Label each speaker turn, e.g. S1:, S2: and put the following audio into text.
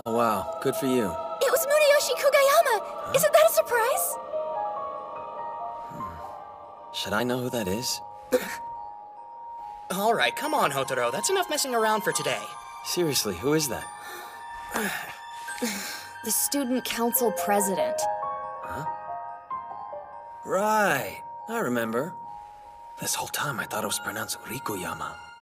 S1: wow. Good for you.
S2: It was Muneyoshi Kugayama!
S1: Huh?
S2: Isn't that a surprise?
S1: Should I know who that is?
S3: Alright, come on, Hotaro. That's enough messing around for today.
S1: Seriously, who is that?
S2: The student council president.
S1: Huh? Right. I remember. This whole time I thought it was pronounced Rikuyama.